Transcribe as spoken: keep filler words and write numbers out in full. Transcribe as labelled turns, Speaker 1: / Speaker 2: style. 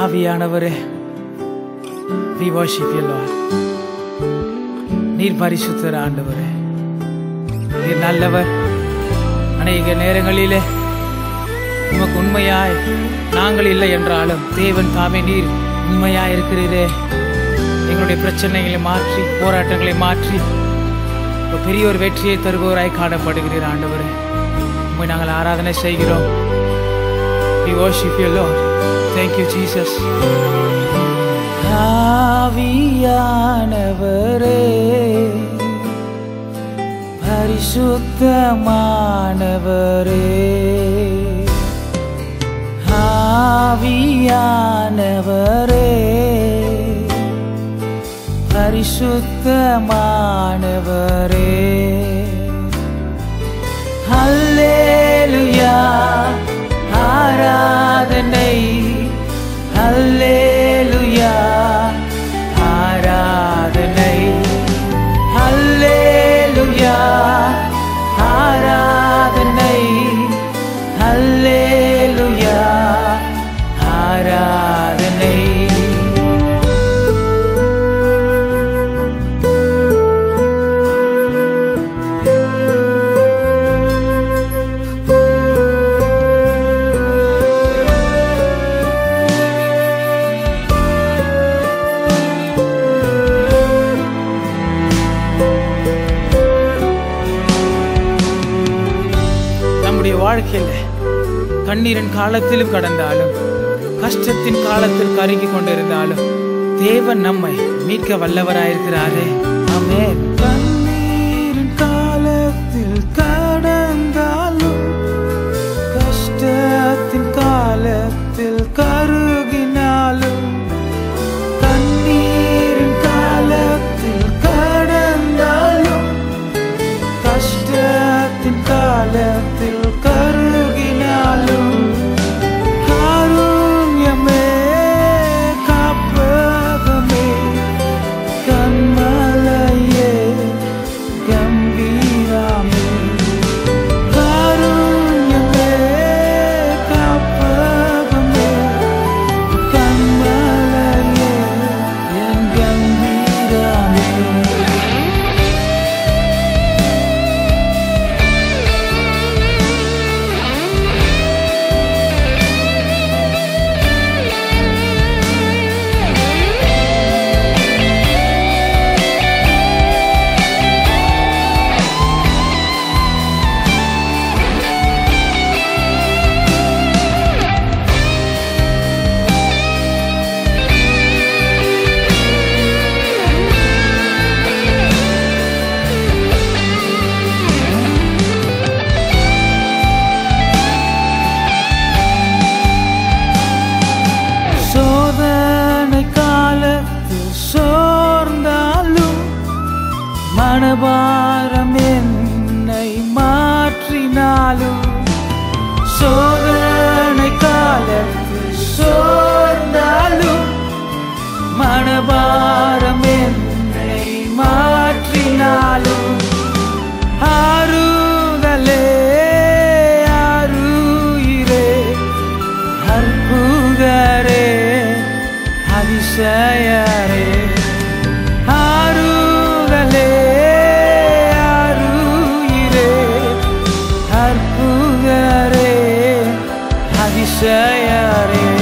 Speaker 1: Aaviyanavarae, we worship you, Lord. நீர் பரிசுத்தர் ஆண்டவரே, நீர் நல்லவர். அநேக நேரங்களிலே உமக்கு உண்மையாய் நாங்கள் இல்லை என்றாலும் தேவன் தாமே நீர் உண்மையாய் இருக்கிறீரே. எங்களுடைய பிரச்சனைகளை மாற்றி, போராட்டங்களை மாற்றி பெரிய ஒரு வெற்றியை தருபவராய் காணப்படுகிறீர் ஆண்டவரே. உம்மை நாங்கள் ஆராதனை செய்கிறோம். We worship you, Lord. Thank you, Jesus. Aaviyanavarae, Parisuthamanavarae, Aaviyanavarae, Parisuthamanavarae. Hallelujah, ARADHANAI, Hallelujah, ARADHANAI, Hallelujah, ARADHANAI, Hallelujah, ARADHANAI. வாழ்க்கையில் கண்ணீரின் காலத்திலும் கடந்தாலும், கஷ்டத்தின் காலத்தில் கருகி கொண்டிருந்தாலும் தேவன் நம்மை மீட்க வல்லவராயிருக்கிறாரே. ஆமென். கண்ணீரின் காலத்தில் கடந்தாலும், கஷ்டத்தின் காலத்தில் கருகினாலும், கண்ணீரின் காலத்தில் கடந்தாலும், கஷ்டத்தின் காலத்தில் கருகினாலும், காருண்யமே, காப்பகமே, கண்மலையே, கம்பீராமே. காருண்யமே, காப்பகமே, கண்மலையே, என் கம்பீராமே. சோதனை காலத்தில் சோர்ந்தாலும், மனபாரம் என்னை மாற்றினாலும், சோதனை காலத்தில் சோர்ந்தாலும், மனபாரம் என்னை மாற்றினாலும், ஆறுதலே, ஆருயிரே, அற்புதரே, அதிசயரே, ஆறுதலே, ஆருயிரே, அற்புதரே, அதிசயரே.